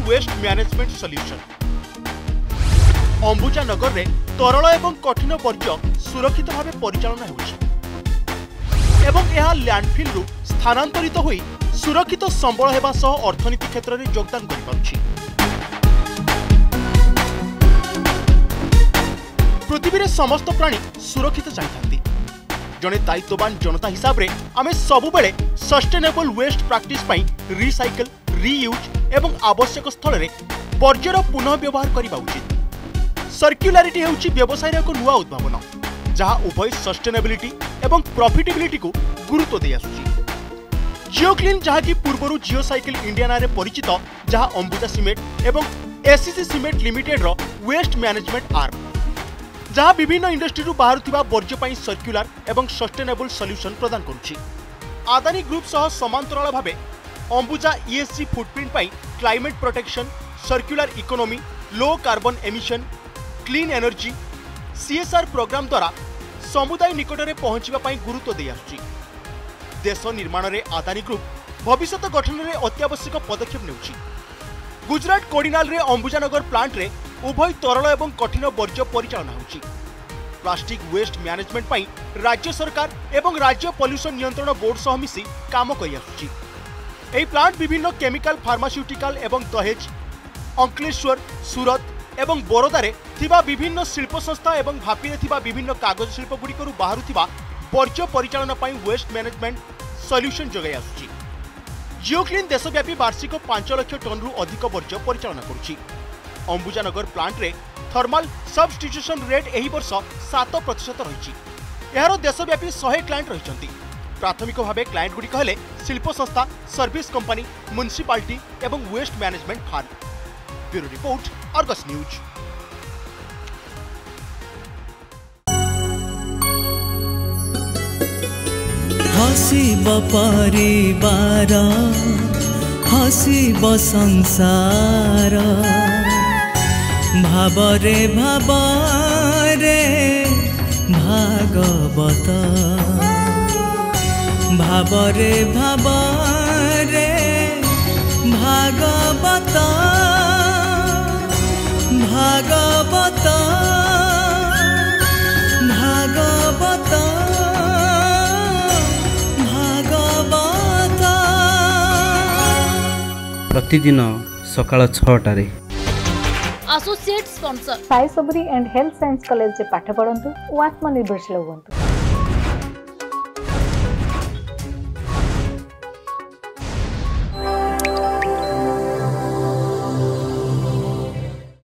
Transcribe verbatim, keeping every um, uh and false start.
Waste management solution. Ambuja Nagar रे तरल एवं कठिन वर्ज्य सुरक्षित भाव परिचालन होउछि एवं यह लैंडफिल रु स्थानांतरित होई सुरक्षित संबल हेबा सह अर्थनीति क्षेत्र में योगदान करि पारुछि। पृथ्वी रे समस्त प्राणी सुरक्षित चाहिए। जड़े दायित्ववान जनता हिसाब रे आमे सबु बेले सस्टेनेबल वेस्ट प्रैक्टिस पई रिसाइकल रियूज एवं आवश्यक स्थल रे वर्ज्यर पुनः व्यवहार करबा उचित। सर्क्युलारिटी हेउछि व्यवसाय एक नुआ उद्भावन जहाँ उभय सस्टेनेबिलिटी एवं प्रॉफिटेबिलिटी को गुरुत्व दे आसुछि। जिओक्लीन जहाँ की पूर्व जिओ साइकिल इंडिया नारे परिचित, जहाँ अंबुजा सीमेंट एवं एससीसी सीमेंट लिमिटेड रो वेस्ट मैनेजमेंट आर्म, जहाँ विभिन्न इंडस्ट्री रु बाहरुथिबा वर्ज्य पई सर्क्युलर एवं सस्टेनेबल सॉल्यूशन प्रदान करुछि। आदानी ग्रुप सह समांतराल भावे अंबुजा ईएसजी फुटप्रिंट पई climate protection, circular economy, low carbon emission, clean energy, CSR program द्वारा समुदाय निकटरे पहुंचबा पई गुरुत्व दे आसुछि। देश निर्माण रे आदानी ग्रुप भविष्यत गठन रे अत्यावश्यक पदक्षेप नेउछि। गुजरात कोडिनाल रे अंबुजानगर प्लांट रे उभय तरल एवं कठिन वर्ज्य परिचालना होछि। प्लास्टिक वेस्ट मैनेजमेंट पई राज्य सरकार एवं राज्य पॉल्यूशन नियंत्रण बोर्ड सह मिसी काम करि आसुछि। एही प्लांट विभिन्न केमिकल, फार्मास्यूटिकल एवं दहेज, अंकलेश्वर, सूरत एवं बरोदारे थिबा विभिन्न शिल्प संस्था एवं भापीरे थिबा विभिन्न कागज शिल्प गुड़िकरू बाहरुथिबा वर्ज्य परिचालन पई वेस्ट मैनेजमेंट सॉल्यूशन जगाई आसुछि। जिओक्लीन देशव्यापी वार्षिक पांच लाख टन रु अधिक वर्ज्य परिचालन करुछि। अंबुजानगर प्लांट रे थर्माल सबस्टिट्यूशन रेट एही वर्ष सात प्रतिशत रही। यार देशव्यापी सौ क्लाएंट रही। प्राथमिक भाव क्लाएंट गुड़िक हेले शिल्प संस्था, सर्विस कंपनी, म्युनिसिपालिटी एवं waste management firm. Bureau report, Argus news. हसिब परिवार, हसिब संसार, भावरे भावरे भागवत, भावरे भावरे भागवत, भागवत भागवत भागवत। प्रतिदिन सकाळ छटारे associate sponsor Sai Sabari and health science college पाठ पढ़ंतु, आत्मनिर्भरशील हुअंतु।